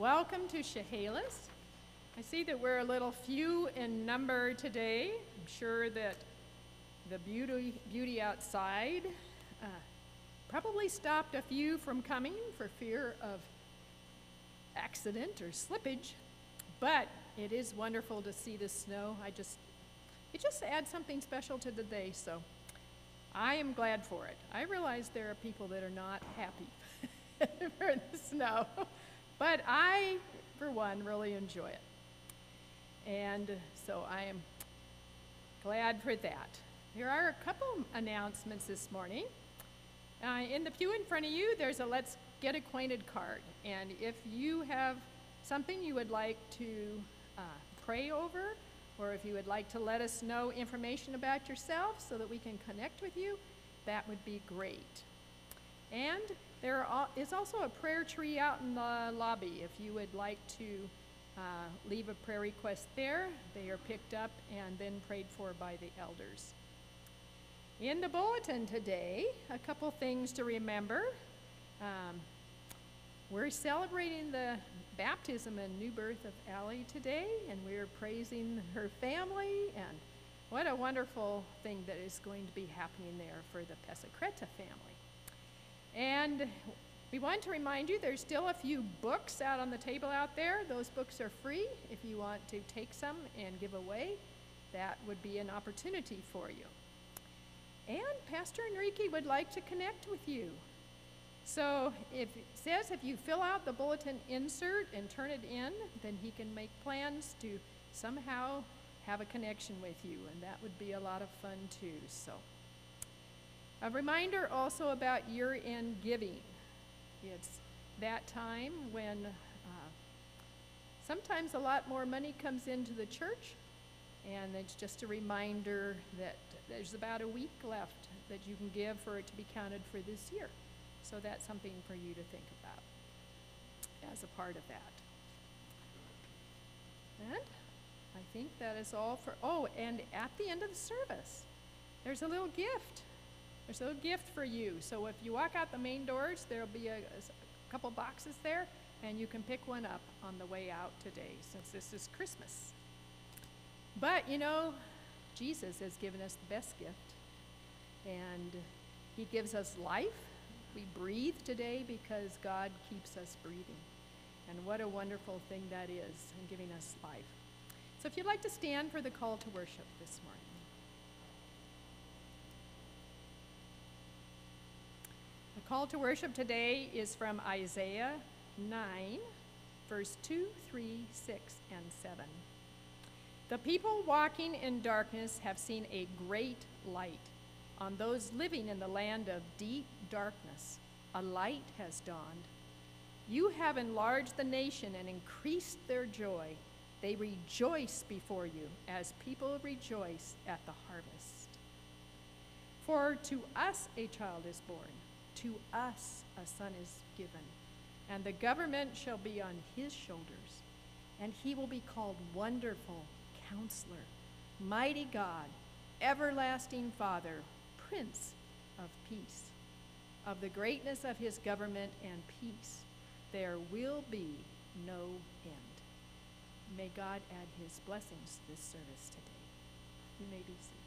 Welcome to Chehalis. I see that we're a little few in number today. I'm sure that the beauty outside probably stopped a few from coming for fear of accident or slippage, but it is wonderful to see the snow. It just adds something special to the day, so I am glad for it. I realize there are people that are not happy for the snow, but I, for one, really enjoy it. And so I am glad for that. There are a couple announcements this morning. In the pew in front of you, there's a Let's Get Acquainted card. And if you have something you would like to pray over, or if you would like to let us know information about yourself so that we can connect with you, that would be great. And there is also a prayer tree out in the lobby. If you would like to leave a prayer request there, they are picked up and then prayed for by the elders. In the bulletin today, a couple things to remember. We're celebrating the baptism and new birth of Allie today, and we're praising her family, and what a wonderful thing that is going to be happening there for the Pesacreta family. And we want to remind you there's still a few books out on the table out there. Those books are free. If you want to take some and give away, that would be an opportunity for you. And Pastor Enrique would like to connect with you. So it says if you fill out the bulletin insert and turn it in, then he can make plans to somehow have a connection with you, and that would be a lot of fun too. So a reminder also about year-end giving. It's that time when sometimes a lot more money comes into the church, and it's just a reminder that there's about a week left that you can give for it to be counted for this year. So that's something for you to think about as a part of that. And I think that is all for, and at the end of the service, there's a little gift. There's a little gift for you. So if you walk out the main doors, there'll be a couple boxes there, and you can pick one up on the way out today, since this is Christmas. But, you know, Jesus has given us the best gift, and he gives us life. We breathe today because God keeps us breathing. And what a wonderful thing that is in giving us life. So if you'd like to stand for the call to worship this morning. The call to worship today is from Isaiah 9, verse 2, 3, 6, and 7. The people walking in darkness have seen a great light. On those living in the land of deep darkness, a light has dawned. You have enlarged the nation and increased their joy. They rejoice before you as people rejoice at the harvest. For to us a child is born, to us a son is given, and the government shall be on his shoulders, and he will be called Wonderful Counselor, Mighty God, Everlasting Father, Prince of Peace. Of the greatness of his government and peace, there will be no end. May God add his blessings to this service today. You may be seated.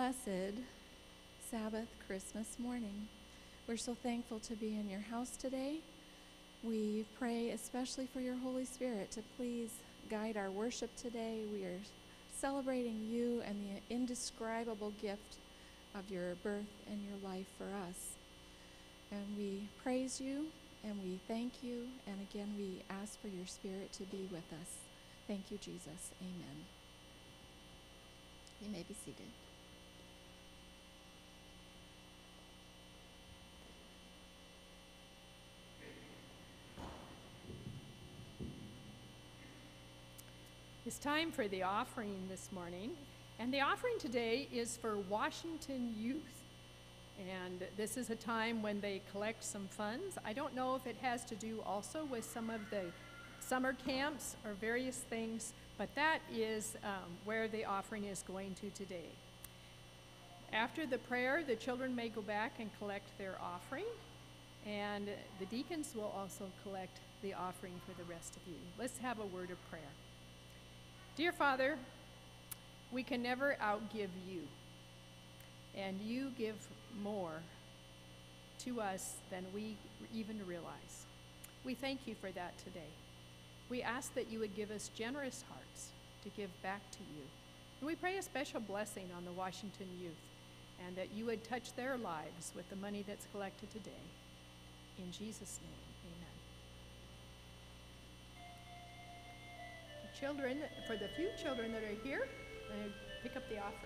blessed Sabbath Christmas morning. We're so thankful to be in your house today. We pray especially for your Holy Spirit to please guide our worship today. We are celebrating you and the indescribable gift of your birth and your life for us. And we praise you and we thank you, and again we ask for your Spirit to be with us. Thank you, Jesus. Amen. You may be seated. It's time for the offering this morning, and the offering today is for Washington Youth. And this is a time when they collect some funds. I don't know if it has to do also with some of the summer camps or various things, but that is where the offering is going to today. After the prayer, the children may go back and collect their offering, and the deacons will also collect the offering for the rest of you. Let's have a word of prayer. Dear Father, we can never outgive you, and you give more to us than we even realize. We thank you for that today. We ask that you would give us generous hearts to give back to you. And we pray a special blessing on the Washington youth, and that you would touch their lives with the money that's collected today. In Jesus' name, amen. The children, for the few children that are here, pick up the offering.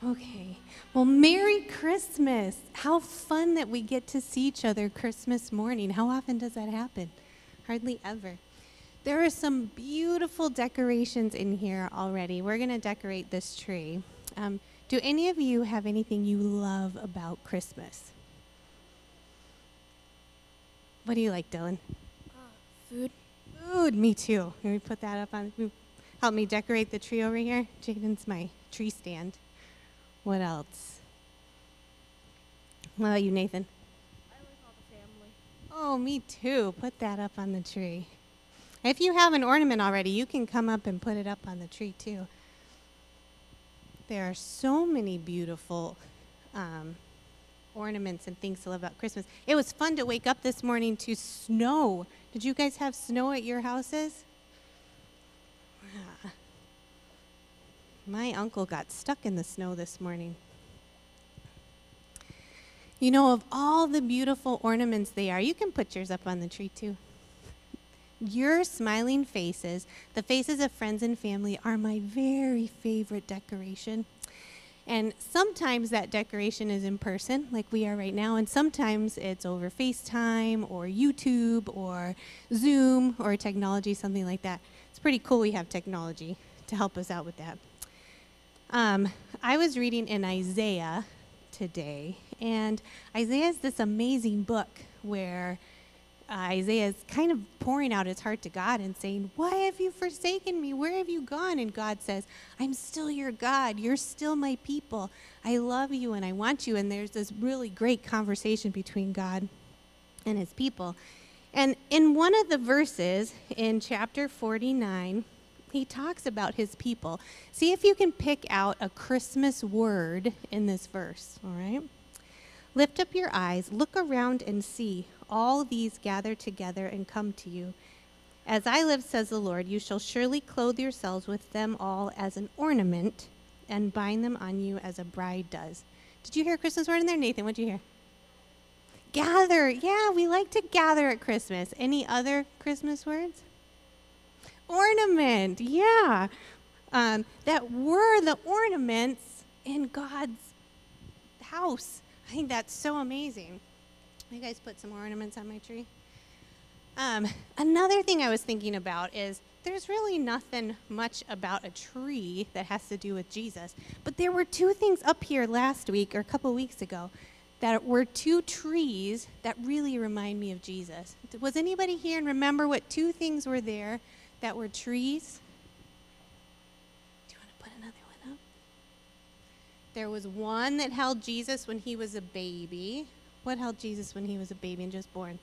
Okay. Well, Merry Christmas. How fun that we get to see each other Christmas morning. How often does that happen? Hardly ever. There are some beautiful decorations in here already. We're going to decorate this tree. Do any of you have anything you love about Christmas? What do you like, Dylan? Food. Food, me too. Can we put that up on, help me decorate the tree over here? Jaden's my tree stand. What else? What about you, Nathan? I like all the family. Oh, me too. Put that up on the tree. If you have an ornament already, you can come up and put it up on the tree too. There are so many beautiful ornaments and things to love about Christmas. It was fun to wake up this morning to snow. Did you guys have snow at your houses? My uncle got stuck in the snow this morning. You know, of all the beautiful ornaments they are, you can put yours up on the tree too. Your smiling faces, the faces of friends and family, are my very favorite decoration. And sometimes that decoration is in person, like we are right now, and sometimes it's over FaceTime or YouTube or Zoom or technology, something like that. It's pretty cool we have technology to help us out with that. I was reading in Isaiah today, and Isaiah is this amazing book where Isaiah is kind of pouring out his heart to God and saying, "Why have you forsaken me? Where have you gone?" And God says, "I'm still your God. You're still my people. I love you and I want you." And there's this really great conversation between God and his people. And in one of the verses in chapter 49, he talks about his people. See if you can pick out a Christmas word in this verse, all right? Lift up your eyes, look around and see. All these gather together and come to you. As I live, says the Lord, you shall surely clothe yourselves with them all as an ornament and bind them on you as a bride does. Did you hear a Christmas word in there? Nathan, what did you hear? Gather. Yeah, we like to gather at Christmas. Any other Christmas words? Ornament. Yeah. That we're the ornaments in God's house. I think that's so amazing. You guys put some ornaments on my tree? Another thing I was thinking about is there's really nothing much about a tree that has to do with Jesus. But there were two things up here last week or a couple weeks ago that were two trees that really remind me of Jesus. Was anybody here and remember what two things were there that were trees? Do you want to put another one up? There was one that held Jesus when he was a baby. What held Jesus when he was a baby and just born?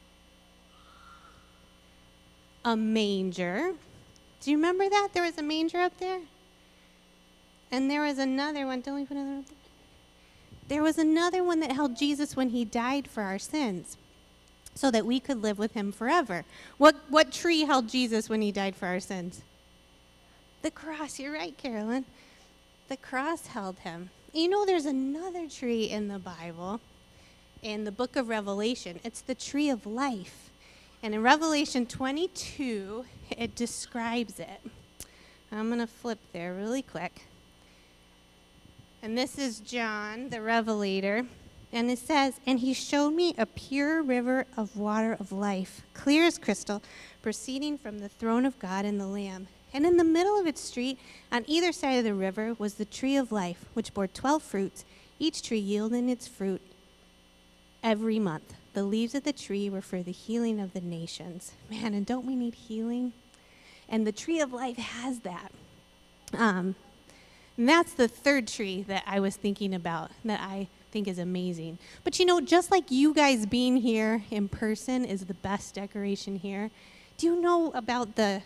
A manger. Do you remember that? There was a manger up there? And there was another one. Don't we put another one up there? There was another one that held Jesus when he died for our sins so that we could live with him forever. What tree held Jesus when he died for our sins? The cross. You're right, Carolyn. The cross held him. You know, there's another tree in the Bible. In the book of Revelation, it's the tree of life. And in Revelation 22, it describes it. I'm going to flip there really quick. And this is John, the Revelator. And it says, "And he showed me a pure river of water of life, clear as crystal, proceeding from the throne of God and the Lamb. And in the middle of its street, on either side of the river, was the tree of life, which bore 12 fruits, each tree yielding its fruit every month. The leaves of the tree were for the healing of the nations." Man, and don't we need healing? And the tree of life has that. And that's the third tree that I was thinking about that I think is amazing. But you know, just like you guys being here in person is the best decoration here, do you know about the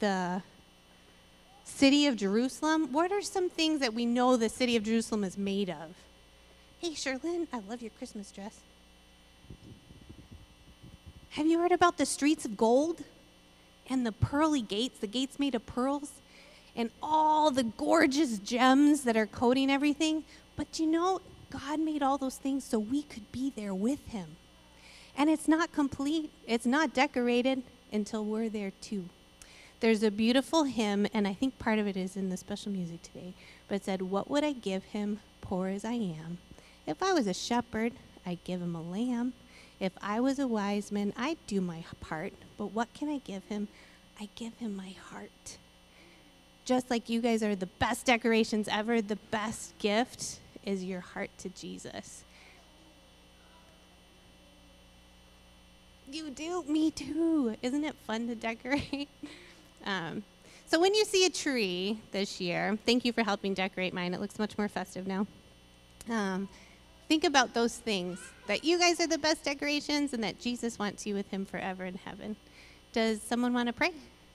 city of Jerusalem? What are some things that we know the city of Jerusalem is made of? Hey, Sherlyn, I love your Christmas dress. Have you heard about the streets of gold and the pearly gates, the gates made of pearls, and all the gorgeous gems that are coating everything? But you know, God made all those things so we could be there with him. And it's not complete, it's not decorated until we're there too. There's a beautiful hymn, and I think part of it is in the special music today, but it said, "What would I give him, poor as I am? If I was a shepherd, I'd give him a lamb. If I was a wise man, I'd do my part. But what can I give him? I give him my heart." Just like you guys are the best decorations ever, the best gift is your heart to Jesus. You do? Me too. Isn't it fun to decorate? So when you see a tree this year, thank you for helping decorate mine. It looks much more festive now. Think about those things, that you guys are the best decorations and that Jesus wants you with him forever in heaven. Does someone want to pray?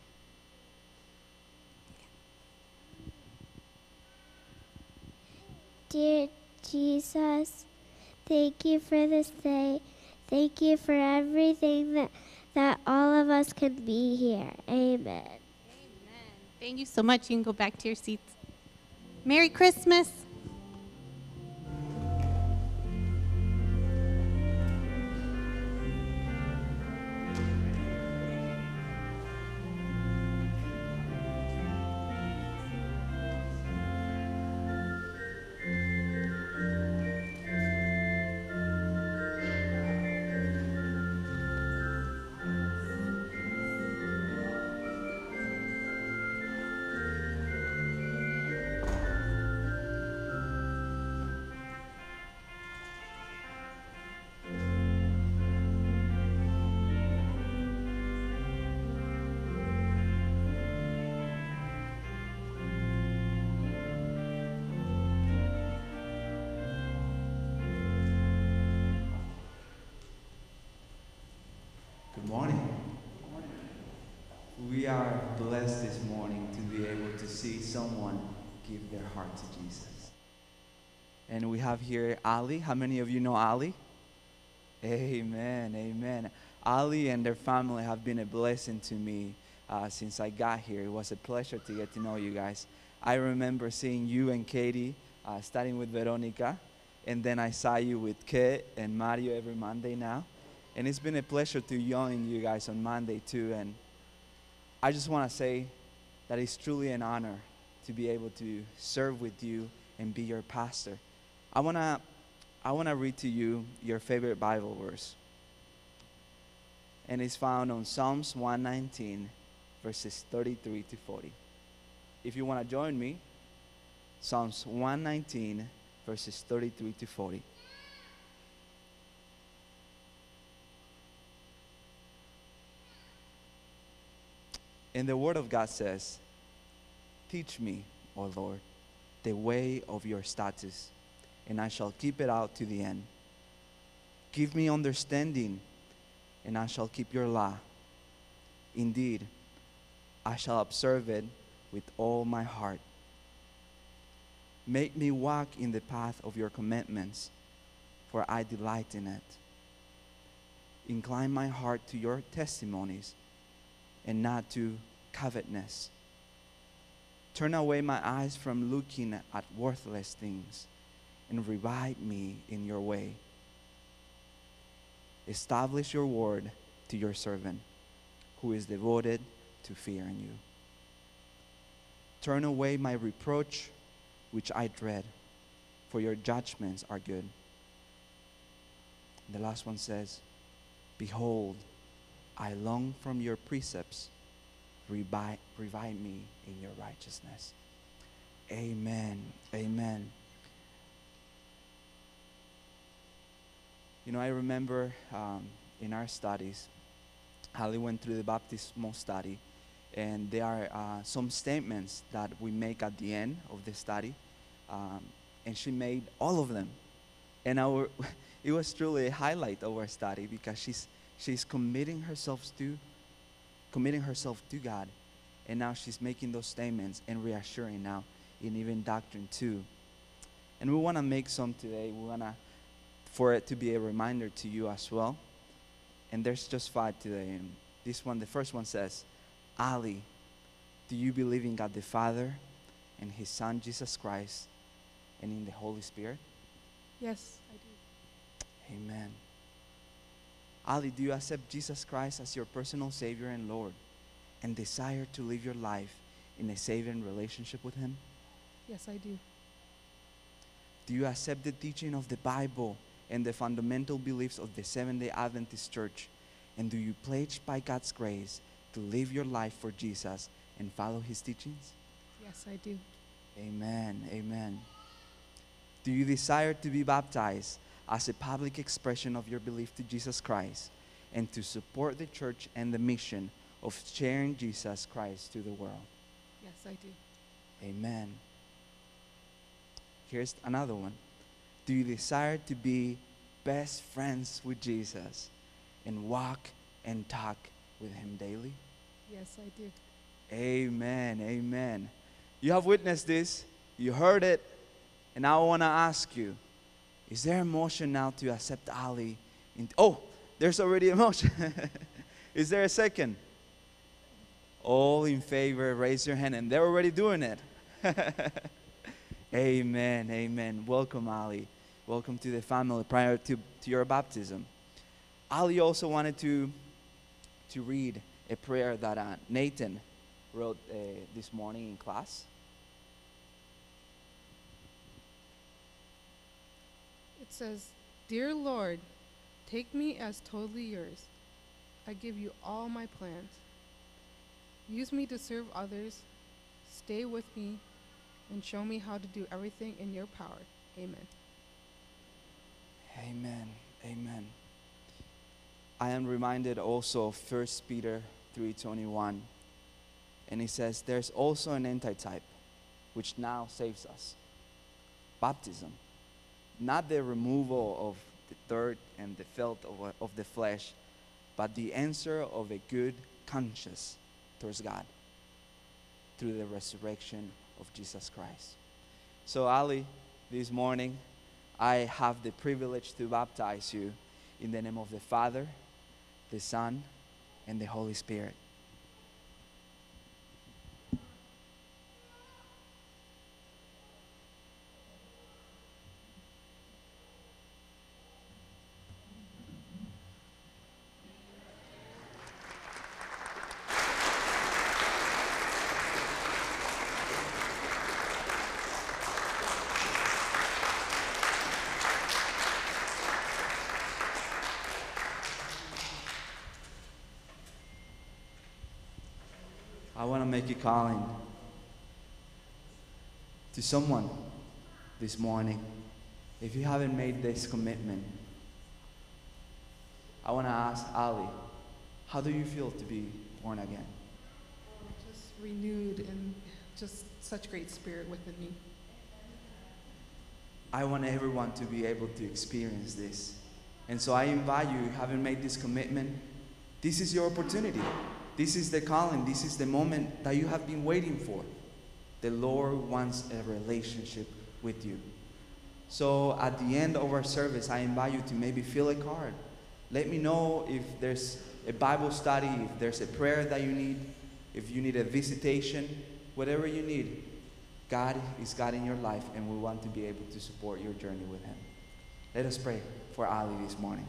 Dear Jesus, thank you for this day. Thank you for everything that all of us can be here. Amen. Amen. Thank you so much. You can go back to your seats. Merry Christmas. Good morning. We are blessed this morning to be able to see someone give their heart to Jesus. And we have here Ali. How many of you know Ali? Amen, amen. Ali and their family have been a blessing to me since I got here. It was a pleasure to get to know you guys. I remember seeing you and Katie starting with Veronica, and then I saw you with Kate and Mario every Monday now. And it's been a pleasure to join you guys on Monday too. And I just want to say that it's truly an honor to be able to serve with you and be your pastor. I want to read to you your favorite Bible verse. And it's found on Psalms 119, verses 33 to 40. If you want to join me, Psalms 119, verses 33 to 40. And the Word of God says, "Teach me, O Lord, the way of your statutes, and I shall keep it out to the end. Give me understanding, and I shall keep your law. Indeed, I shall observe it with all my heart. Make me walk in the path of your commandments, for I delight in it. Incline my heart to your testimonies, and not to covetousness. Turn away my eyes from looking at worthless things, and revive me in your way. Establish your word to your servant, who is devoted to fearing you. Turn away my reproach, which I dread, for your judgments are good." The last one says, "Behold, I long from your precepts. Revive me in your righteousness." Amen. Amen. You know, I remember in our studies, Ali went through the baptismal study, and there are some statements that we make at the end of the study, and she made all of them. And it was truly a highlight of our study because she's committing herself to God, and now she's making those statements and reassuring now in even doctrine too. And we want to make some today. We want to, for it to be a reminder to you as well. And there's just 5 today. And this one, the first one says, "Ali, do you believe in God the Father and His Son Jesus Christ and in the Holy Spirit?" Yes, I do. Amen. Ali, do you accept Jesus Christ as your personal Savior and Lord? and desire to live your life in a saving relationship with Him? Yes, I do. Do you accept the teaching of the Bible and the fundamental beliefs of the Seventh-day Adventist Church? And do you pledge by God's grace to live your life for Jesus and follow His teachings? Yes, I do. Amen. Amen. Do you desire to be baptized as a public expression of your belief to Jesus Christ and to support the church and the mission of sharing Jesus Christ to the world? Yes, I do. Amen. Here's another one. Do you desire to be best friends with Jesus and walk and talk with Him daily? Yes, I do. Amen. Amen. You have witnessed this. You heard it. And I want to ask you, is there emotion now to accept Ali? Oh, there's already emotion. Is there a second? All in favor, raise your hand. And they're already doing it. Amen. Amen. Welcome, Ali. Welcome to the family prior to your baptism. Ali also wanted to read a prayer that Nathan wrote this morning in class. It says, "Dear Lord, take me as totally yours. I give you all my plans. Use me to serve others. Stay with me and show me how to do everything in your power. Amen." Amen. Amen. I am reminded also of 1 Peter 3:21. And it says, there's also an antitype which now saves us. Baptism. Not the removal of the dirt and the filth of the flesh, but the answer of a good conscience towards God through the resurrection of Jesus Christ. So Ali, this morning, I have the privilege to baptize you in the name of the Father, the Son, and the Holy Spirit. I want to make a calling to someone this morning. If you haven't made this commitment, I want to ask Ali, how do you feel to be born again? Just renewed and just such great spirit within me. I want everyone to be able to experience this. And so I invite you, if you haven't made this commitment, this is your opportunity. This is the calling. This is the moment that you have been waiting for. The Lord wants a relationship with you. So at the end of our service, I invite you to maybe fill a card. Let me know if there's a Bible study, if there's a prayer that you need, if you need a visitation, whatever you need. God is God in your life, and we want to be able to support your journey with Him. Let us pray for Ali this morning.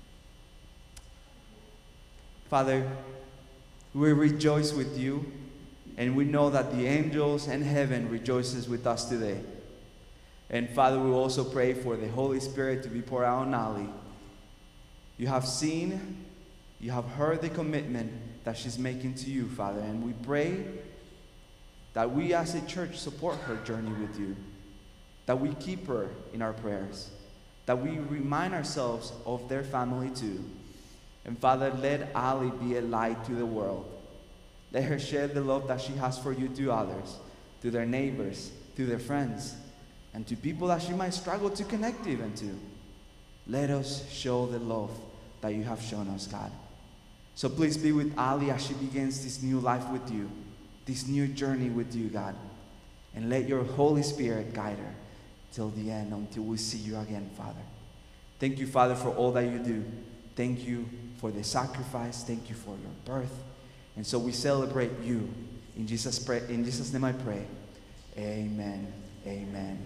Father, we rejoice with you, and we know that the angels and heaven rejoices with us today. And Father, we also pray for the Holy Spirit to be poured out on Ali. You have seen, you have heard the commitment that she's making to you, Father, and we pray that we as a church support her journey with you, that we keep her in our prayers, that we remind ourselves of their family too. And Father, let Ali be a light to the world. Let her share the love that she has for you to others, to their neighbors, to their friends, and to people that she might struggle to connect even to. Let us show the love that you have shown us, God. So please be with Ali as she begins this new life with you, this new journey with you, God. And let your Holy Spirit guide her till the end, until we see you again, Father. Thank you, Father, for all that you do. Thank you for the sacrifice. Thank you for your birth. And so we celebrate you. In Jesus' name I pray. Amen. Amen.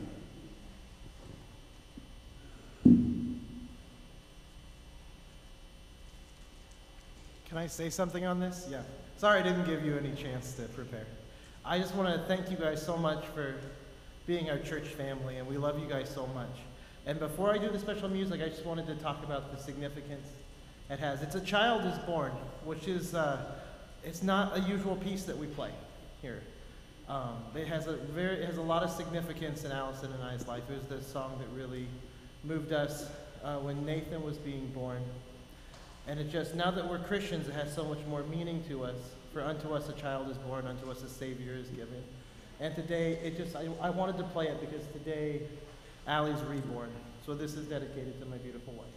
Can I say something on this? Yeah. Sorry I didn't give you any chance to prepare. I just want to thank you guys so much for being our church family, and we love you guys so much. And before I do the special music, I just wanted to talk about the significance it has. It's a child is born, which is, it's not a usual piece that we play here. It has a lot of significance in Allison and I's life. It was the song that really moved us when Nathan was being born. And it just, now that we're Christians, it has so much more meaning to us. For unto us a child is born, unto us a Savior is given. And today, I wanted to play it because today, Allie's reborn. So this is dedicated to my beautiful wife.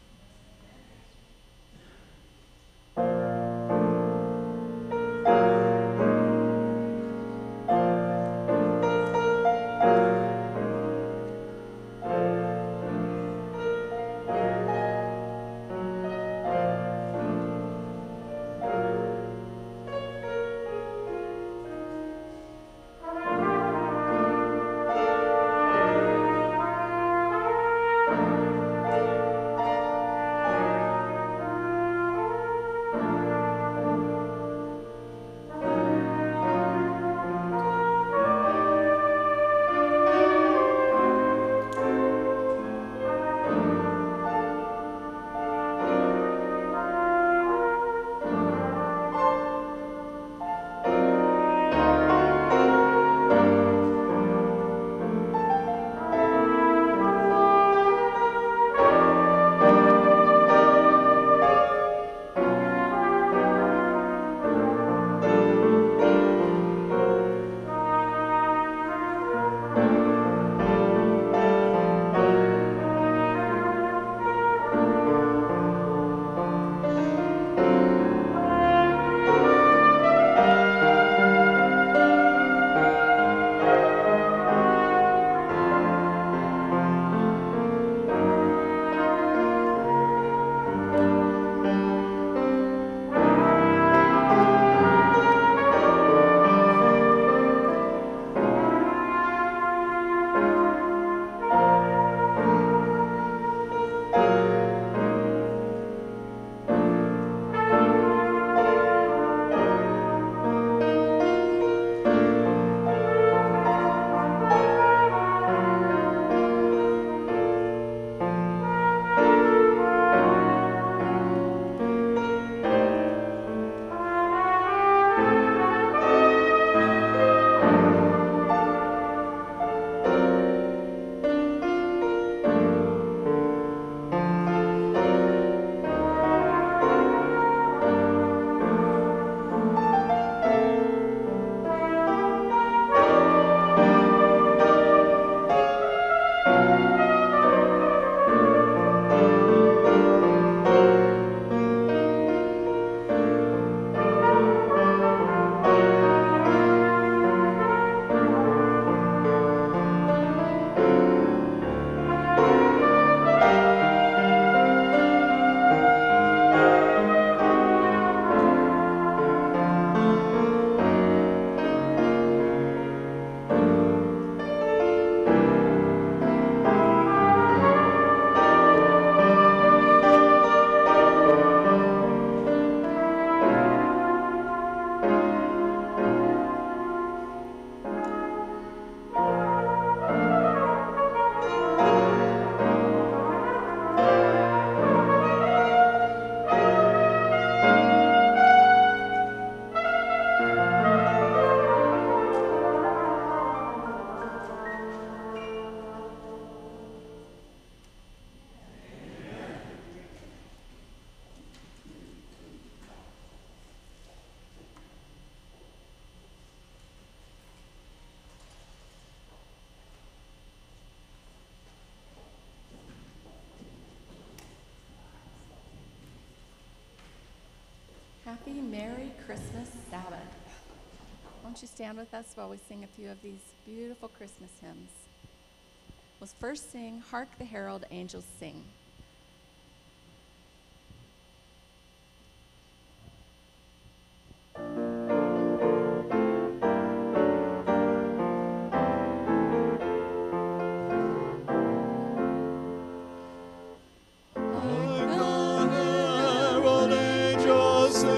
Happy Merry Christmas Sabbath. Won't you stand with us while we sing a few of these beautiful Christmas hymns? We'll first sing, Hark the Herald Angels Sing. Sing.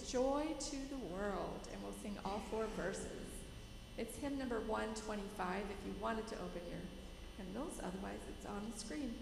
Joy to the World, and we'll sing all 4 verses. It's hymn number 125 if you wanted to open your hymnals, otherwise it's on the screen.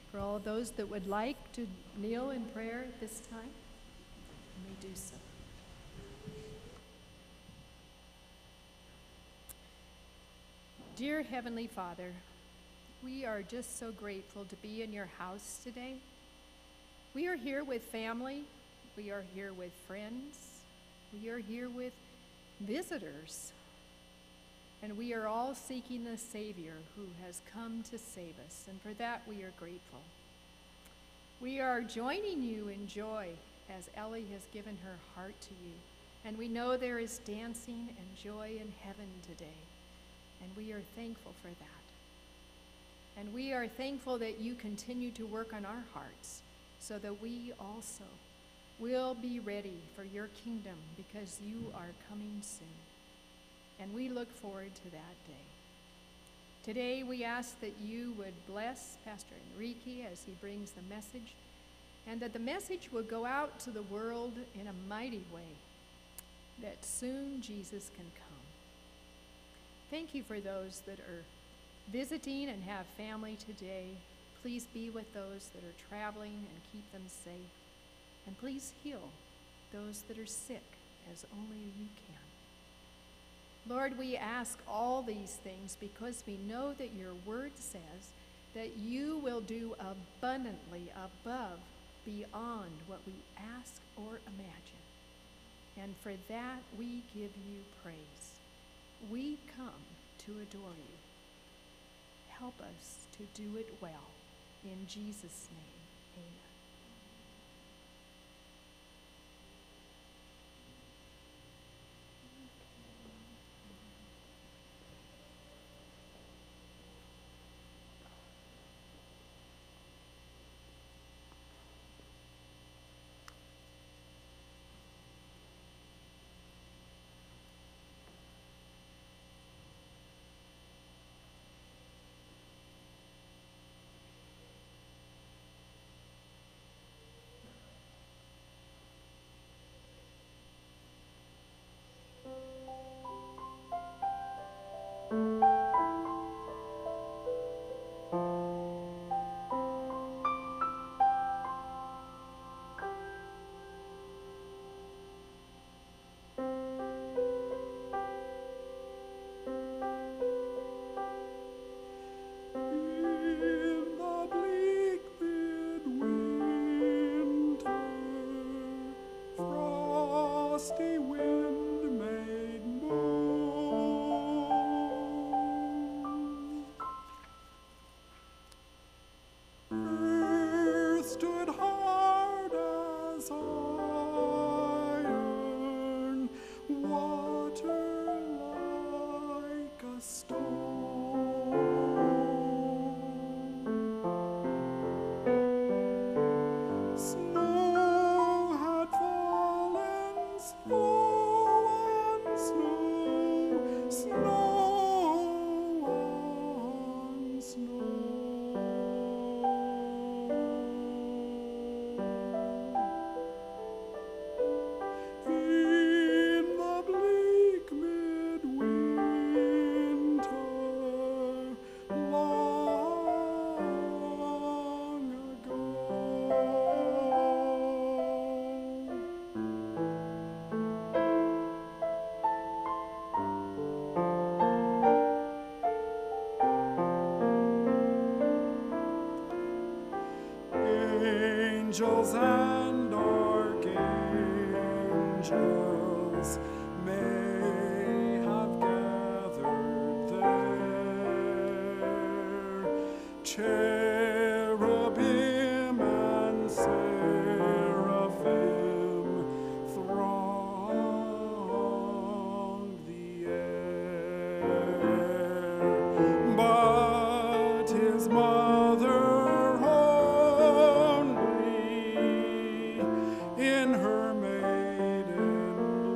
For all of those that would like to kneel in prayer at this time, you may do so. Dear Heavenly Father, we are just so grateful to be in your house today. We are here with family. We are here with friends. We are here with visitors. And we are all seeking the Savior who has come to save us. And for that, we are grateful. We are joining you in joy as Ellie has given her heart to you. And we know there is dancing and joy in heaven today. And we are thankful for that. And we are thankful that you continue to work on our hearts so that we also will be ready for your kingdom because you are coming soon. And we look forward to that day. Today we ask that you would bless Pastor Enrique as he brings the message, and that the message will go out to the world in a mighty way, that soon Jesus can come. Thank you for those that are visiting and have family today. Please be with those that are traveling and keep them safe. And please heal those that are sick as only you can. Lord, we ask all these things because we know that your word says that you will do abundantly above, beyond what we ask or imagine. And for that, we give you praise. We come to adore you. Help us to do it well. In Jesus' name, amen. Angels and archangels may have gathered there. Cherubim and seraphim throng the air, but his mother in her maiden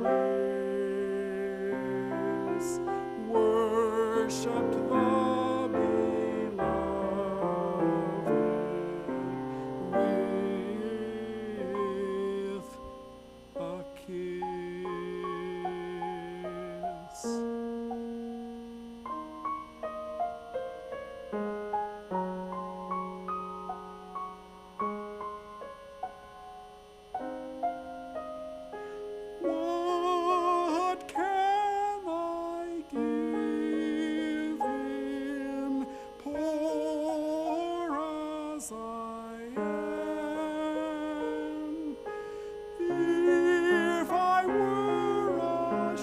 bliss worshipped the beloved am. If I were a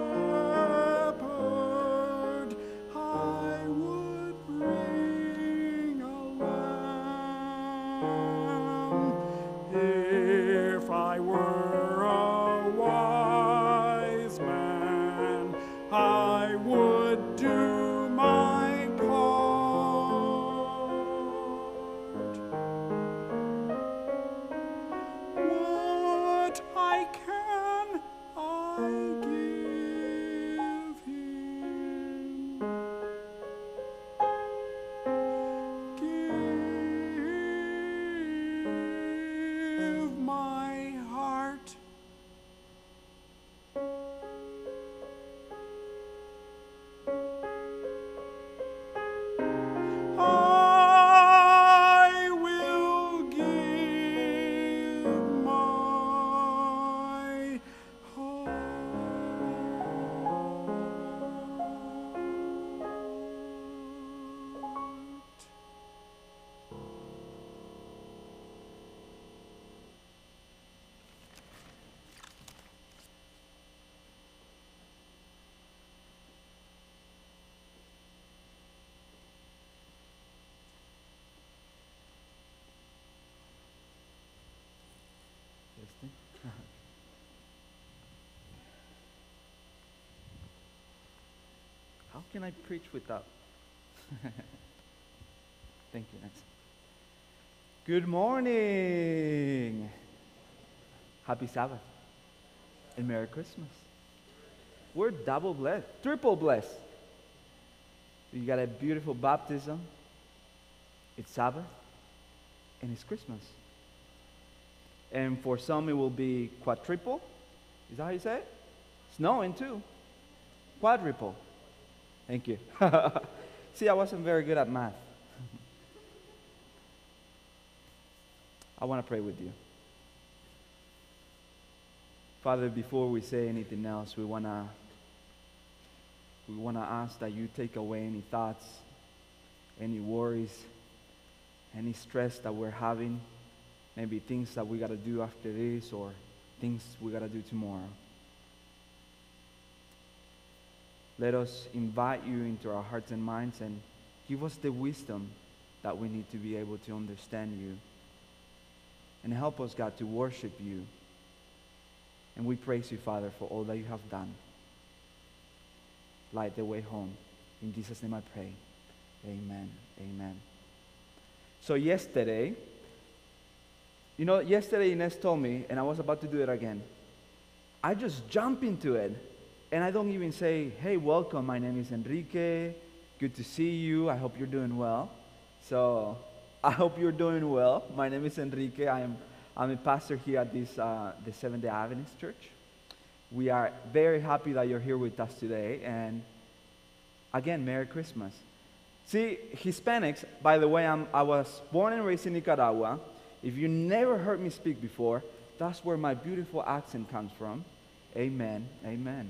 shepherd, I would bring a lamb. If I were a wise man, I would do my part. What I can, I give him. Give my heart. I will give my heart. Testing. How can I preach without? Thank you, Nancy. Good morning. Happy Sabbath. And Merry Christmas. We're double blessed, triple blessed. You got a beautiful baptism. It's Sabbath. And it's Christmas. And for some it will be quadruple. Is that how you say it? Snowing too. Quadruple. Thank you. See, I wasn't very good at math. I want to pray with you. Father, before we say anything else, we want to ask that you take away any thoughts, any worries, any stress that we're having, maybe things that we got to do after this or things we got to do tomorrow. Let us invite you into our hearts and minds and give us the wisdom that we need to be able to understand you. And help us, God, to worship you. And we praise you, Father, for all that you have done. Light the way home. In Jesus' name I pray. Amen. Amen. So yesterday Ines told me, and I was about to do it again, I just jump into it. And I don't even say, hey, welcome, my name is Enrique. Good to see you. I hope you're doing well. So I hope you're doing well. My name is Enrique. I'm a pastor here at the Seventh-day Adventist Church. We are very happy that you're here with us today. And again, Merry Christmas. See, Hispanics, by the way, I was born and raised in Nicaragua. If you never heard me speak before, that's where my beautiful accent comes from. Amen. Amen.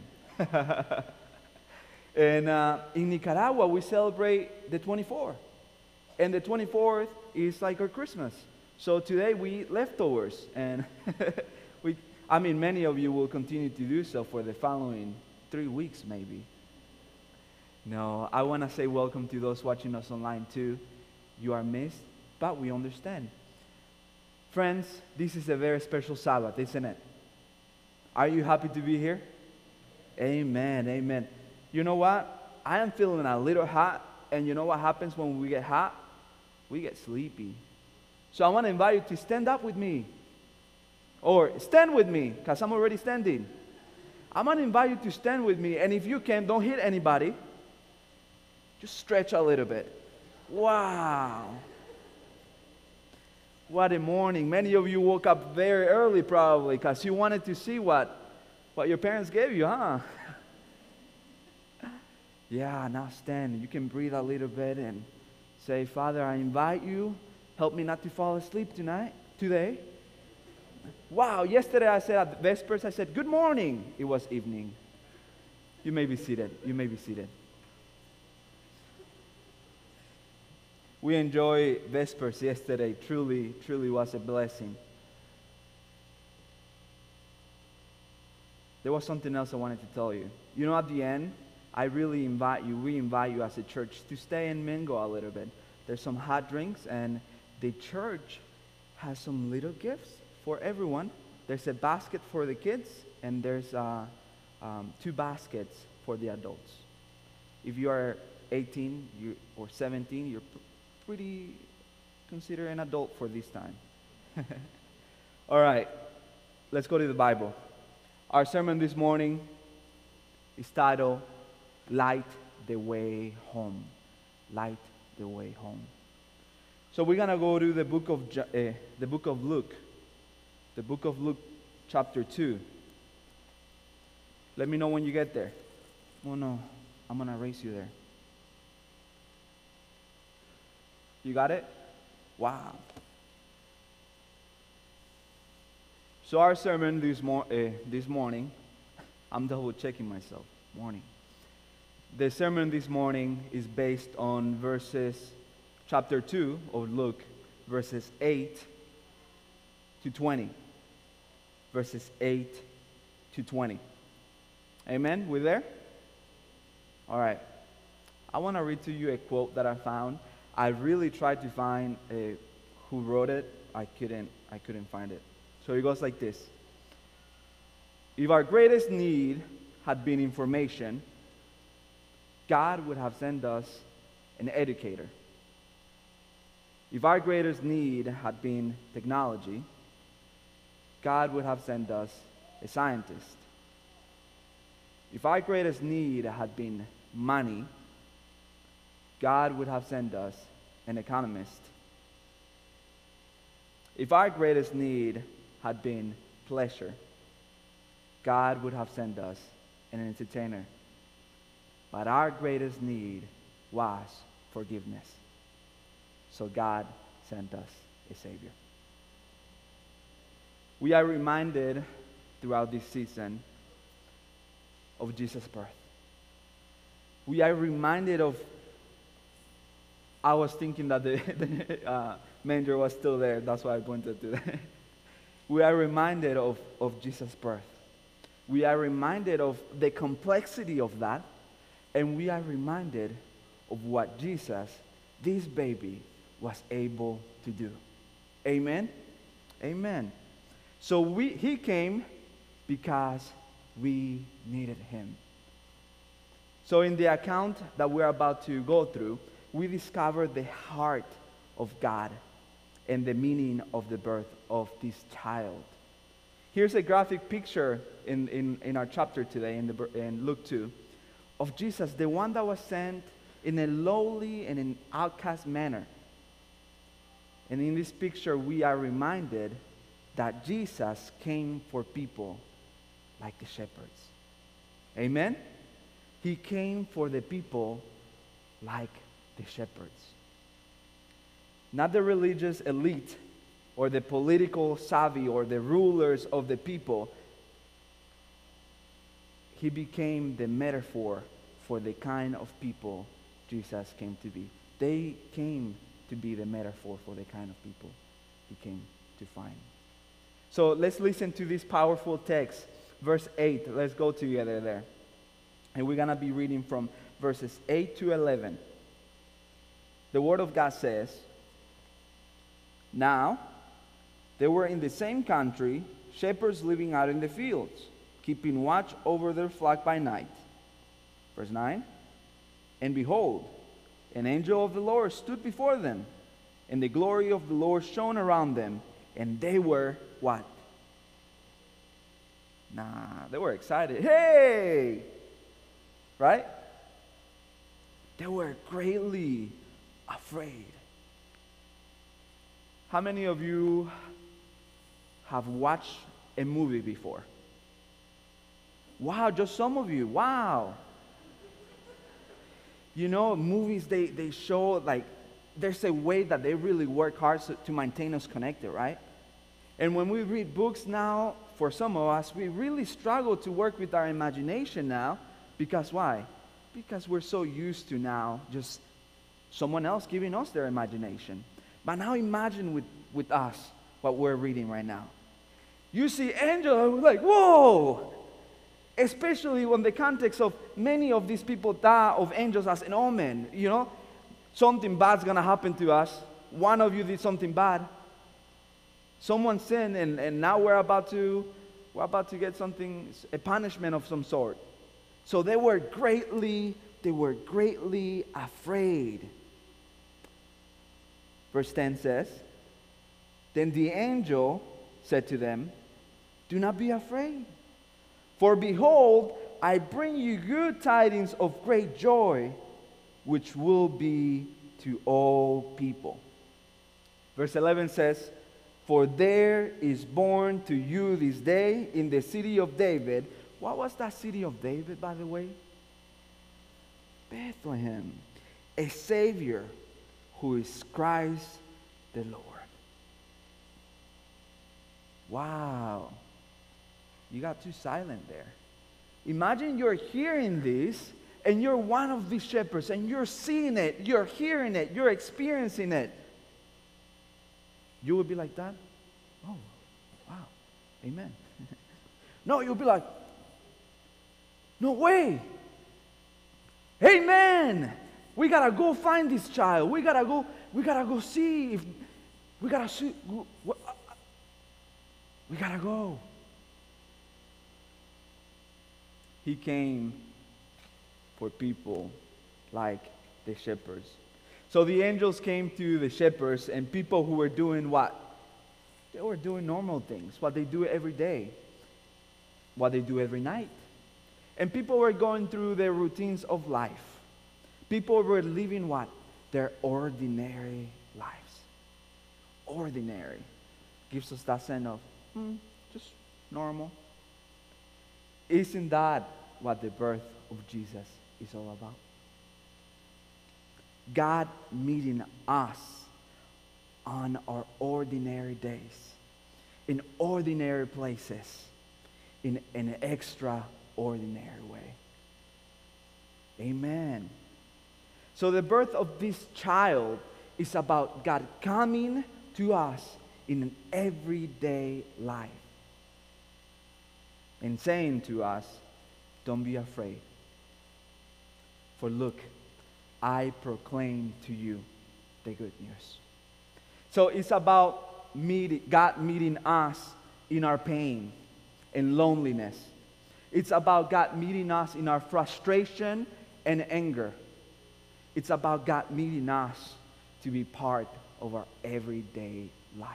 And in Nicaragua, we celebrate the 24th. And the 24th is like our Christmas. So today we eat leftovers. And many of you will continue to do so for the following 3 weeks maybe. No, I want to say welcome to those watching us online too. You are missed, but we understand. Friends, this is a very special Sabbath, isn't it? Are you happy to be here? Amen, amen. You know what? I am feeling a little hot, and you know what happens when we get hot? We get sleepy. So I want to invite you to stand up with me. Or stand with me, because I'm already standing. I'm going to invite you to stand with me, and if you can, don't hit anybody. Just stretch a little bit. Wow. What a morning. Many of you woke up very early probably because you wanted to see what your parents gave you, huh? Yeah, now stand. You can breathe a little bit and say, Father, I invite you. Help me not to fall asleep today. Wow, yesterday I said at Vespers, I said, good morning. It was evening. You may be seated. You may be seated. We enjoyed Vespers yesterday. Truly, truly was a blessing. There was something else I wanted to tell you. You know, at the end, we invite you as a church to stay and mingle a little bit. There's some hot drinks, and the church has some little gifts for everyone. There's a basket for the kids, and there's 2 baskets for the adults. If you are 18 or 17, you're pretty considered an adult for this time. All right, let's go to the Bible. Our sermon this morning is titled, Light the Way Home. Light the Way Home. So we're going to go to the book of Luke. The book of Luke, chapter 2. Let me know when you get there. Oh no, I'm going to erase you there. You got it? Wow. So our sermon this morning, I'm double checking myself, morning. The sermon this morning is based on chapter 2 of Luke, verses 8 to 20. Verses 8 to 20. Amen? We there? All right. I want to read to you a quote that I found. I really tried to find who wrote it. I couldn't find it. So it goes like this. If our greatest need had been information, God would have sent us an educator. If our greatest need had been technology, God would have sent us a scientist. If our greatest need had been money, God would have sent us an economist. If our greatest need had been pleasure, God would have sent us an entertainer. But our greatest need was forgiveness. So God sent us a Savior. We are reminded throughout this season of Jesus' birth. We are reminded of, I was thinking that the manger was still there. That's why I pointed to that. We are reminded of Jesus' birth. We are reminded of the complexity of that. And we are reminded of what Jesus, this baby, was able to do. Amen? Amen. So he came because we needed him. So in the account that we're about to go through, we discover the heart of God and the meaning of the birth of this child. Here's a graphic picture in our chapter today, in Luke 2, of Jesus, the one that was sent in a lowly and an outcast manner. And in this picture, we are reminded that Jesus came for people like the shepherds. Amen? He came for the people like the shepherds. Not the religious elite or the political savvy or the rulers of the people. He became the metaphor for the kind of people Jesus came to be. They came to be the metaphor for the kind of people he came to find. So let's listen to this powerful text. Verse 8, let's go together there. And we're going to be reading from verses 8 to 11. The Word of God says, "Now, there were in the same country shepherds living out in the fields, keeping watch over their flock by night." Verse 9, "And behold, an angel of the Lord stood before them, and the glory of the Lord shone around them, and they were" what? They were excited. Hey! Right? They were greatly afraid. How many of you have watched a movie before? Wow, just some of you. Wow. You know, movies, they show, like, there's a way that they really work hard to maintain us connected, right? And when we read books now, for some of us, we really struggle to work with our imagination now. Because why? Because we're so used to now just Someone else giving us their imagination. But now imagine with us what we're reading right now. You see angels, like, whoa! Especially when the context of many of these people thought of angels as an omen. You know, something bad's going to happen to us. One of you did something bad. Someone sinned, and now we're about to get something, a punishment of some sort. So they were greatly afraid. Verse 10 says, then the angel said to them, do not be afraid. For behold, I bring you good tidings of great joy, which will be to all people. Verse 11 says, for there is born to you this day in the city of David. What was that city of David, by the way? Bethlehem. A Savior who is Christ the Lord. Wow. You got too silent there. Imagine you're hearing this and you're one of these shepherds and you're seeing it, you're hearing it, you're experiencing it. You would be like that? Oh, wow. Amen. No, you'll be like, no way. Amen. We gotta go find this child. We gotta go see if we gotta see. We gotta go. He came for people like the shepherds. So the angels came to the shepherds and people who were doing what? They were doing normal things, what they do every day, what they do every night. And people were going through their routines of life. People were living what? Their ordinary lives. Ordinary. Gives us that sense of, just normal. Isn't that what the birth of Jesus is all about? God meeting us on our ordinary days, in ordinary places, in an extraordinary way. Amen. So the birth of this child is about God coming to us in an everyday life and saying to us, don't be afraid. For look, I proclaim to you the good news. So it's about God meeting us in our pain and loneliness. It's about God meeting us in our frustration and anger. It's about God meeting us to be part of our everyday life.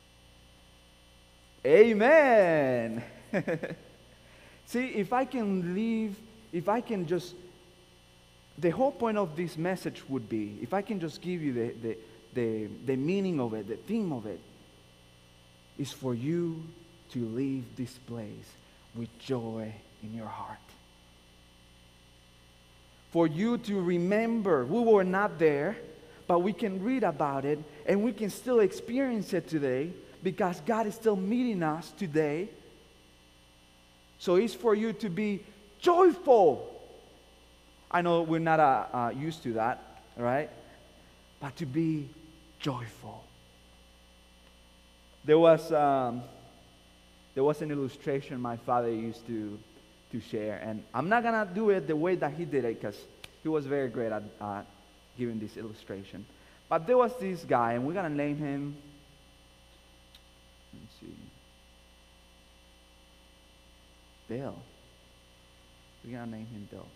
Amen. See, if I can just, the whole point of this message would be, if I can just give you the meaning of it, the theme of it, is for you to leave this place with joy in your heart. For you to remember, we were not there, but we can read about it and we can still experience it today because God is still meeting us today. So it's for you to be joyful. I know we're not used to that, right? But to be joyful. There was an illustration my father used to share, and I'm not gonna do it the way that he did it because he was very great at giving this illustration. But there was this guy, and we're gonna name him. Let's see, Bill. We're gonna name him Bill.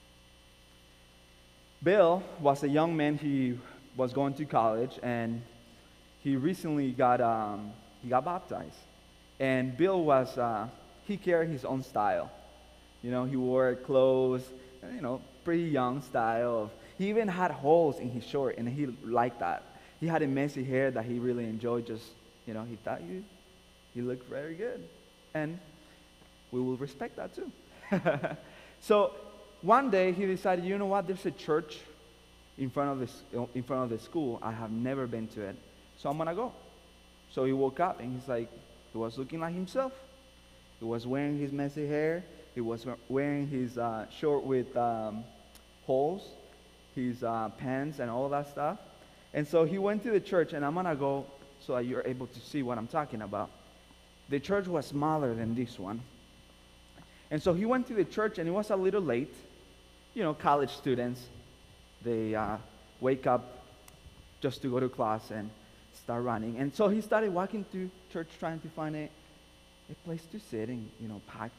Bill was a young man. He was going to college, and he recently got baptized. And Bill was he carried his own style. You know, he wore clothes, you know, pretty young style. He even had holes in his shirt, and he liked that. He had a messy hair that he really enjoyed. Just, you know, he thought you looked very good, and we will respect that too. So one day he decided, you know what? There's a church in front of the school. I have never been to it, so I'm gonna go. So he woke up and he's like, he was looking like himself. He was wearing his messy hair. He was wearing his shirt with holes. his pens and all that stuff. And so he went to the church, and I'm going to go so that you're able to see what I'm talking about. The church was smaller than this one. And so he went to the church, and it was a little late. You know, college students, they wake up just to go to class and start running. And so he started walking to church trying to find a place to sit, and, you know, packed.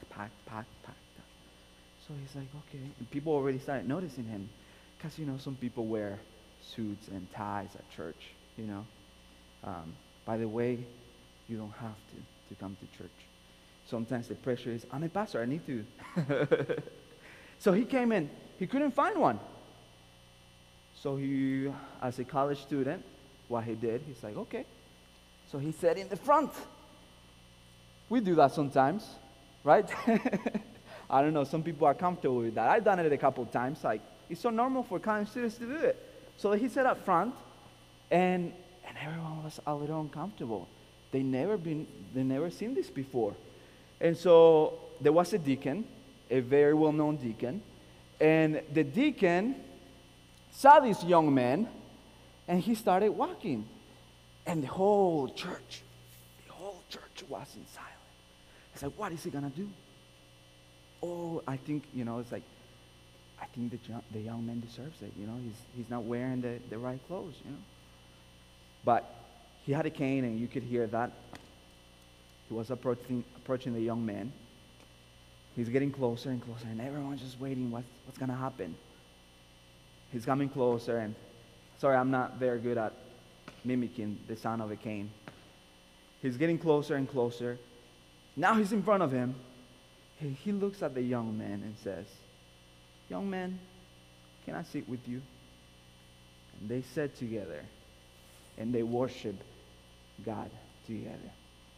So he's like, okay. And people already started noticing him because, you know, some people wear suits and ties at church, you know. By the way, you don't have to come to church. Sometimes the pressure is, I'm a pastor, I need to. So he came in. He couldn't find one. So he, as a college student, what he did, he's like, okay. So he sat in the front. We do that sometimes, right? I don't know, some people are comfortable with that. I've done it a couple of times. Like, it's so normal for college students to do it. So he sat up front, and everyone was a little uncomfortable. They never seen this before. And so there was a deacon, a very well-known deacon, and the deacon saw this young man, and he started walking. And the whole church was in silence. It's like, what is he gonna do? Oh, I think, you know, it's like, I think the young man deserves it, you know. He's not wearing the right clothes, you know. But he had a cane, and you could hear that. He was approaching the young man. He's getting closer and closer, and everyone's just waiting what's going to happen. He's coming closer, and sorry, I'm not very good at mimicking the sound of a cane. He's getting closer and closer. Now he's in front of him. He looks at the young man and says, young man, can I sit with you? And they sat together, and they worshiped God together.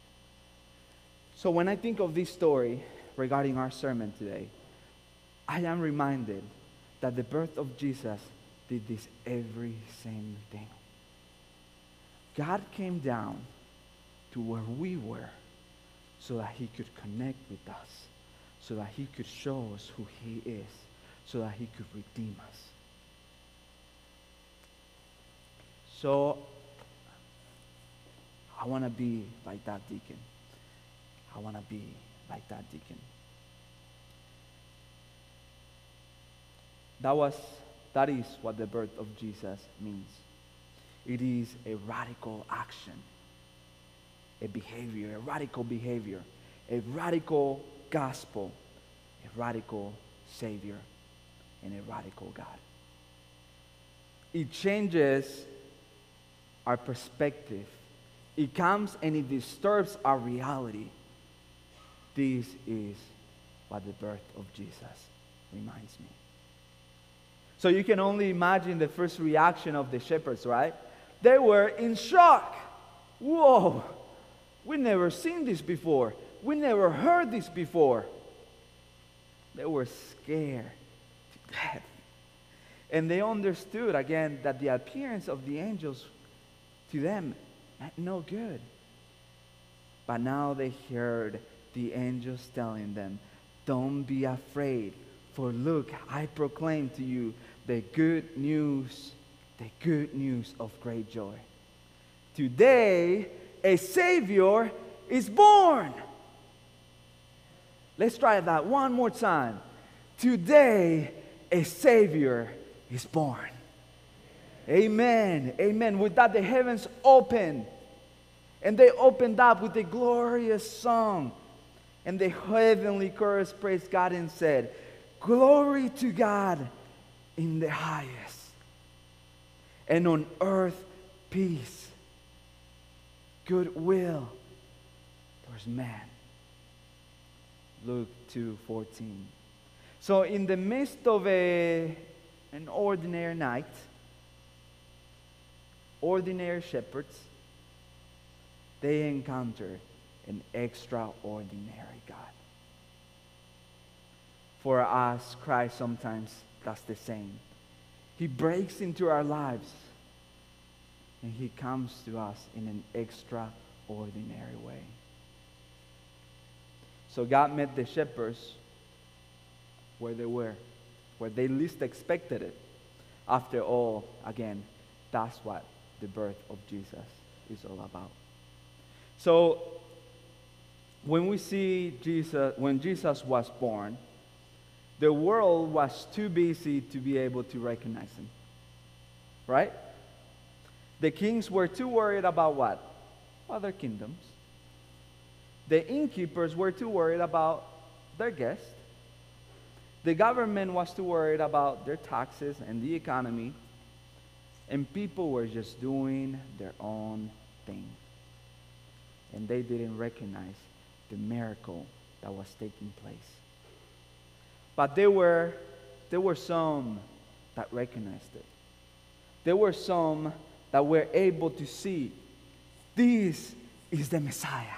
So when I think of this story regarding our sermon today, I am reminded that the birth of Jesus did this every same thing. God came down to where we were so that he could connect with us, so that he could show us who he is, so that he could redeem us. So I want to be like that deacon. I want to be like that deacon. That is what the birth of Jesus means. It is a radical action, a behavior, a radical behavior, a radical gospel, a radical Savior, and a radical God. It changes our perspective. It comes and it disturbs our reality. This is what the birth of Jesus reminds me. So you can only imagine the first reaction of the shepherds, right? They were in shock. Whoa, we never seen this before. We never heard this before. They were scared to death. And they understood again that the appearance of the angels to them meant no good. But now they heard the angels telling them, don't be afraid, for look, I proclaim to you the good news of great joy. Today, a Savior is born. Let's try that one more time. Today, a Savior is born. Amen. Amen. With that, the heavens opened. And they opened up with a glorious song. And the heavenly chorus praised God and said, glory to God in the highest. And on earth, peace, goodwill towards man. Luke 2:14. So in the midst of an ordinary night, ordinary shepherds, they encounter an extraordinary God. For us, Christ sometimes does the same. He breaks into our lives and he comes to us in an extraordinary way. So God met the shepherds where they were, where they least expected it. After all, again, that's what the birth of Jesus is all about. So, when we see Jesus, when Jesus was born, the world was too busy to be able to recognize him. Right? The kings were too worried about what? Other kingdoms. The innkeepers were too worried about their guests. The government was too worried about their taxes and the economy. And people were just doing their own thing. And they didn't recognize the miracle that was taking place. But there were some that recognized it. There were some that were able to see, this is the Messiah.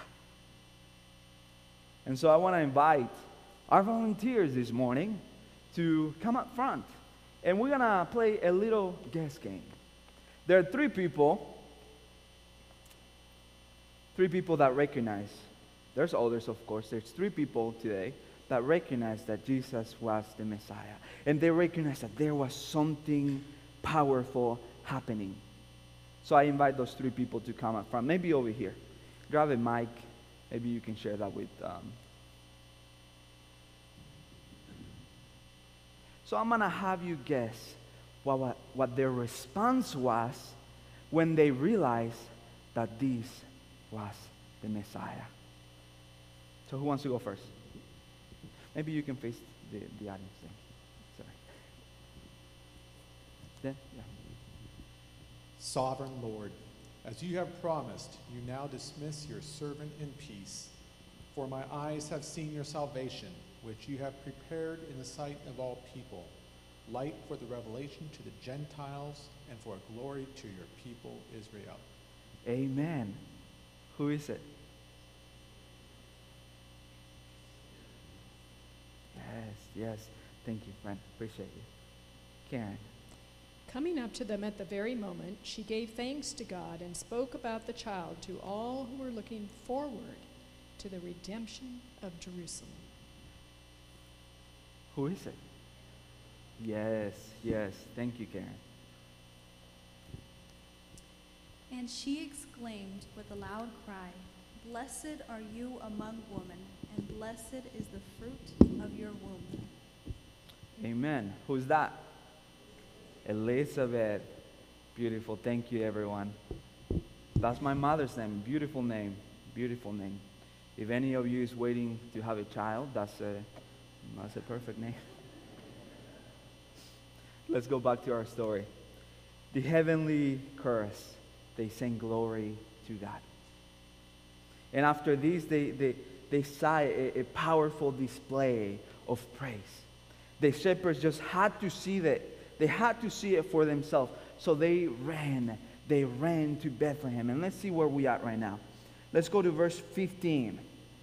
And so I want to invite our volunteers this morning to come up front. And we're going to play a little guess game. There are three people that recognize. There's others, of course. There's three people today that recognize that Jesus was the Messiah. And they recognize that there was something powerful happening. So I invite those three people to come up front. Maybe over here. Grab a mic. Maybe you can share that with... So I'm going to have you guess what their response was when they realized that this was the Messiah. So who wants to go first? Maybe you can face the audience then. Sorry. Then, yeah. Sovereign Lord, as you have promised, you now dismiss your servant in peace. For my eyes have seen your salvation, which you have prepared in the sight of all people, light for the revelation to the Gentiles and for glory to your people Israel. Amen. Who is it? Yes. Thank you, friend. Appreciate you. Karen. Coming up to them at the very moment, she gave thanks to God and spoke about the child to all who were looking forward to the redemption of Jerusalem. Who is it? Yes. Thank you, Karen. And she exclaimed with a loud cry, "Blessed are you among women, and blessed is the fruit of your womb." Amen. Who's that? Elizabeth. Beautiful. Thank you, everyone. That's my mother's name. Beautiful name. Beautiful name. If any of you is waiting to have a child, that's a perfect name. Let's go back to our story. The heavenly chorus, they sang glory to God. And after this, they saw a powerful display of praise. The shepherds just had to see that. They had to see it for themselves. So they ran to Bethlehem. And let's see where we are right now. Let's go to verse 15.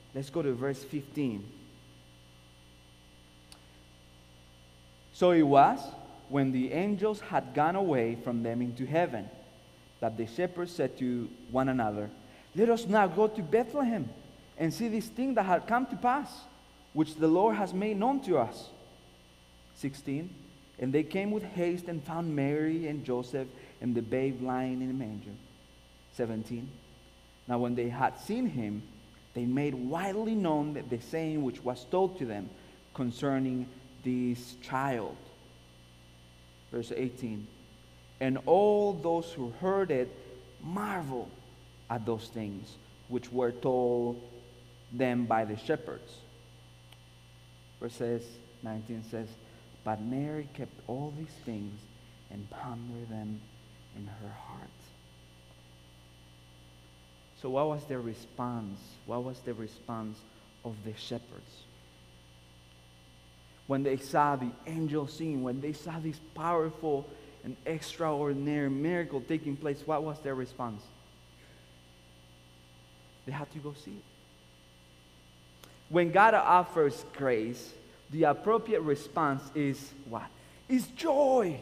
So it was, when the angels had gone away from them into heaven, that the shepherds said to one another, "Let us now go to Bethlehem and see this thing that had come to pass, which the Lord has made known to us." 16. And they came with haste and found Mary and Joseph and the babe lying in a manger. 17. Now when they had seen him, they made widely known the saying which was told to them concerning this child. Verse 18. And all those who heard it marveled at those things which were told them by the shepherds. Verse 19 says, but Mary kept all these things and pondered them in her heart. So what was their response? What was the response of the shepherds? When they saw the angel scene, when they saw this powerful and extraordinary miracle taking place, what was their response? They had to go see it. When God offers grace, the appropriate response is what? Is joy.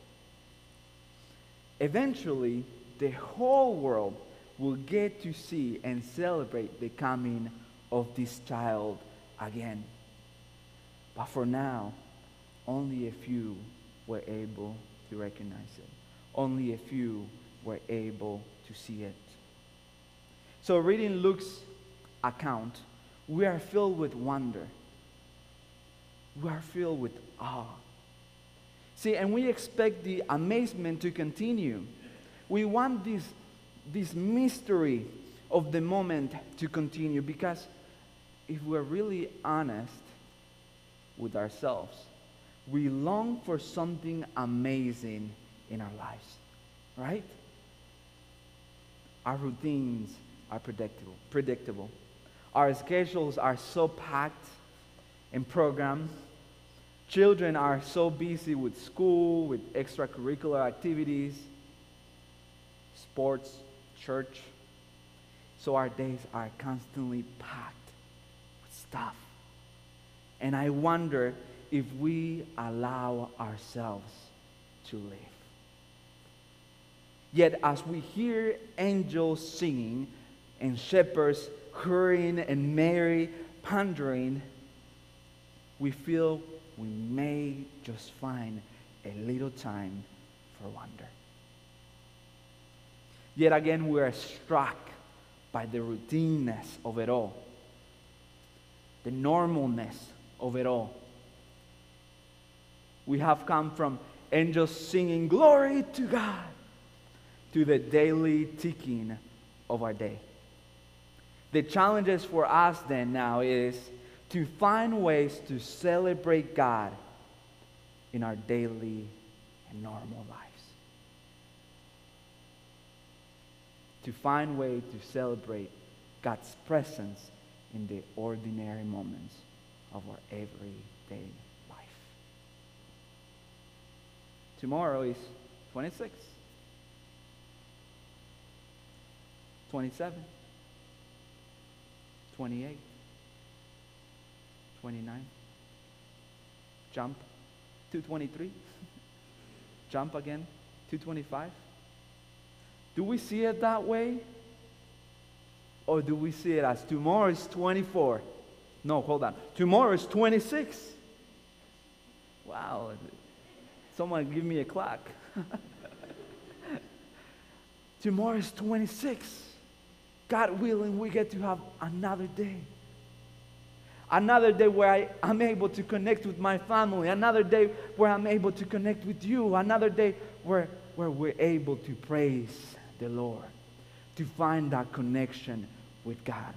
Eventually, the whole world will get to see and celebrate the coming of this child again. But for now, only a few were able to recognize it. Only a few were able to see it. So reading Luke's account, we are filled with wonder. We are filled with awe. See, and we expect the amazement to continue. We want this mystery of the moment to continue, because if we're really honest with ourselves, we long for something amazing in our lives, right? Our routines are predictable. Our schedules are so packed and programmed. Children are so busy with school, with extracurricular activities, sports, church. So our days are constantly packed with stuff. And I wonder if we allow ourselves to live. Yet as we hear angels singing and shepherds hurrying and Mary pondering, we feel we may just find a little time for wonder. Yet again, we are struck by the routineness of it all, the normalness of it all. We have come from angels singing glory to God to the daily ticking of our day. The challenges for us then now is to find ways to celebrate God in our daily and normal lives. To find ways to celebrate God's presence in the ordinary moments of our everyday life. Tomorrow is 26, 27, 28, 29. Jump, 223. Jump again, 225. Do we see it that way? Or do we see it as tomorrow is 24? No, hold on. Tomorrow is 26. Wow. Someone give me a clap. Tomorrow is 26. God willing, we get to have another day. Another day where I'm able to connect with my family. Another day where I'm able to connect with you. Another day where we're able to praise the Lord, to find that connection with God.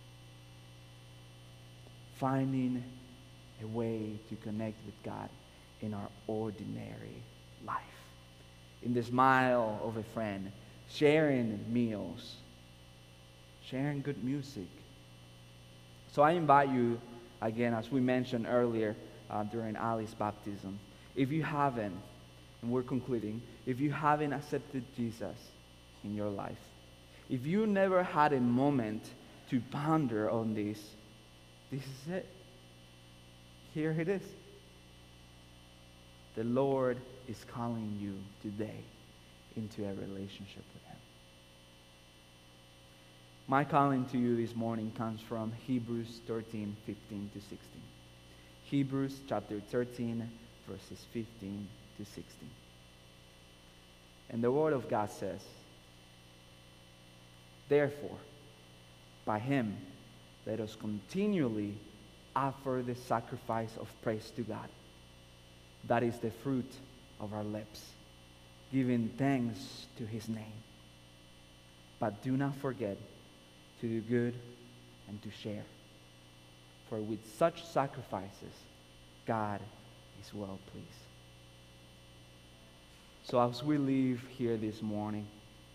Finding a way to connect with God in our ordinary life. In the smile of a friend, sharing meals, sharing good music. So I invite you, again, as we mentioned earlier during Ali's baptism, if you haven't, and we're concluding, if you haven't accepted Jesus in your life, if you never had a moment to ponder on this is it. Here it is. The Lord is calling you today into a relationship with Him. My calling to you this morning comes from Hebrews 13, 15 to 16. Hebrews chapter 13, verses 15 to 16. And the Word of God says, therefore, by Him, let us continually offer the sacrifice of praise to God. That is the fruit of our lips, giving thanks to His name. But do not forget to do good and to share. For with such sacrifices, God is well pleased. So as we leave here this morning,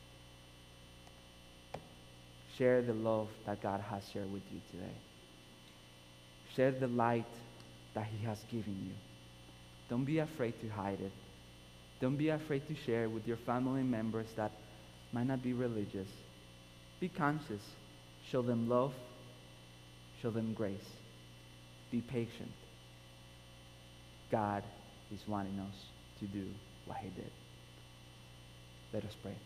share the love that God has shared with you today. Share the light that He has given you. Don't be afraid to hide it. Don't be afraid to share with your family members that might not be religious. Be conscious. Show them love. Show them grace. Be patient. God is wanting us to do what He did. Let us pray.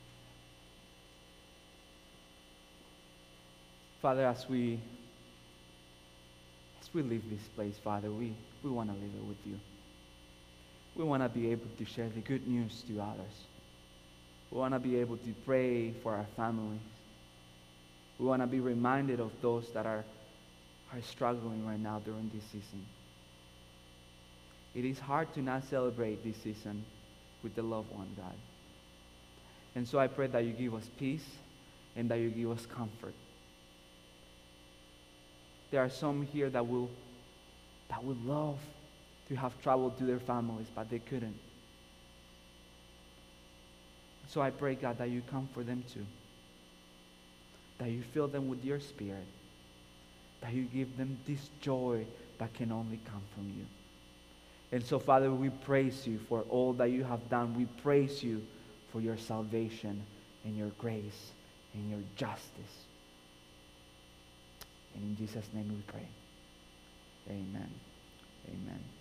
Father, as we leave this place, Father, we want to leave it with you. We want to be able to share the good news to others. We want to be able to pray for our families. We want to be reminded of those that are struggling right now during this season. It is hard to not celebrate this season with the loved one, God. And so I pray that you give us peace and that you give us comfort. There are some here that would love to have traveled to their families, but they couldn't. So I pray, God, that you comfort them too. That you fill them with your Spirit. That you give them this joy that can only come from you. And so, Father, we praise you for all that you have done. We praise you for your salvation and your grace and your justice. And in Jesus' name we pray. Amen. Amen.